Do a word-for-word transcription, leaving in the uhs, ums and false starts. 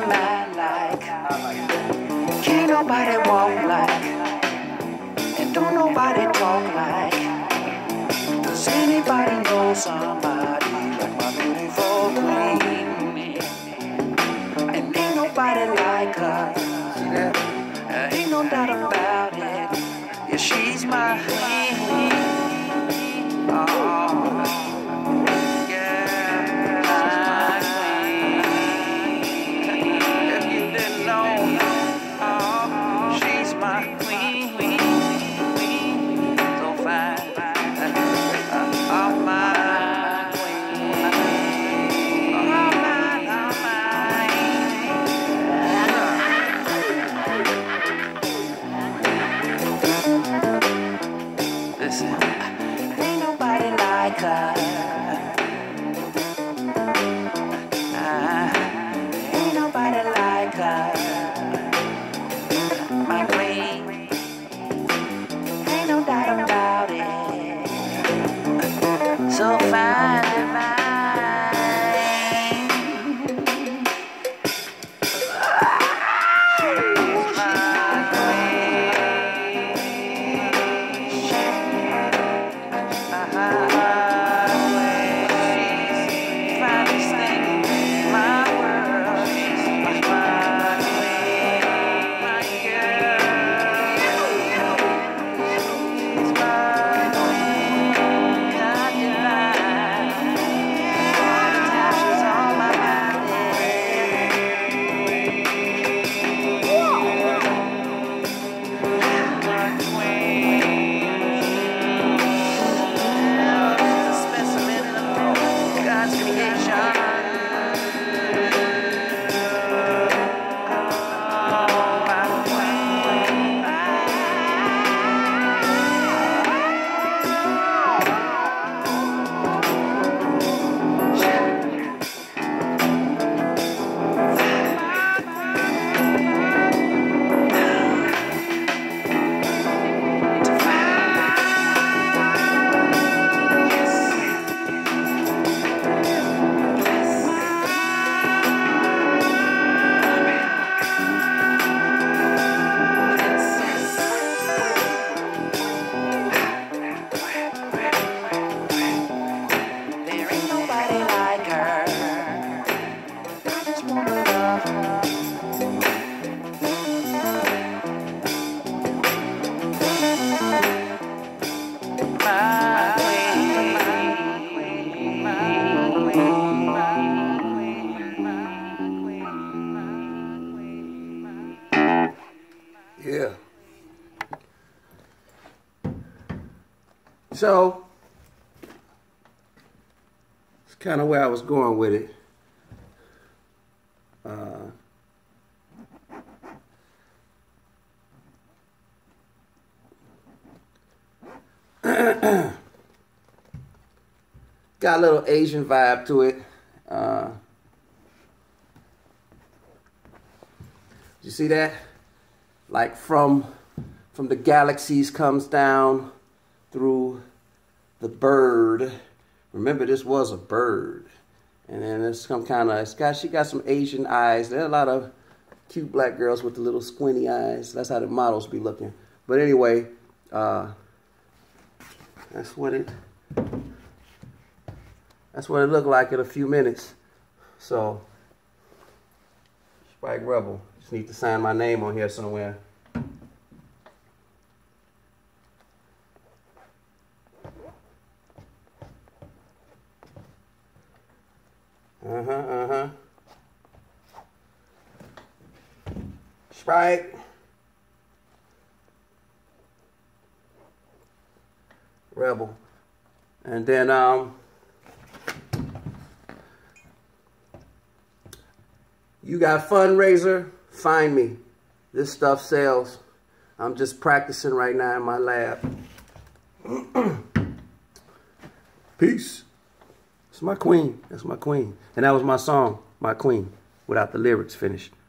man like. Can't nobody walk like. And don't nobody talk like. Does anybody know somebody like my beautiful queen? And ain't nobody like her. See that? Uh, ain't no doubt about it. Yeah, she's my queen. Oh, yeah, my queen. If you didn't know, oh, she's my queen. So fine. Oh, my queen. Oh, my, oh, my. Listen. Ain't nobody like her. Uh, ain't nobody like her. My queen. Ain't no doubt about it. So fine, divine. She's my queen. Yeah. So, it's kind of where I was going with it. Uh, got a little Asian vibe to it. Uh, you see that? Like from from the galaxies comes down through the bird. Remember, this was a bird, and then there's some kind of. It's got she got some Asian eyes. There are a lot of cute black girls with the little squinty eyes. That's how the models be looking. But anyway, uh, that's what it. That's what it looked like in a few minutes. So, Spike Rebel. Just need to sign my name on here somewhere. Uh-huh, uh-huh. Spike. Rebel. And then, um, you got fundraiser, find me. This stuff sells. I'm just practicing right now in my lab. Peace. It's my queen. That's my queen. And that was my song, My Queen, without the lyrics finished.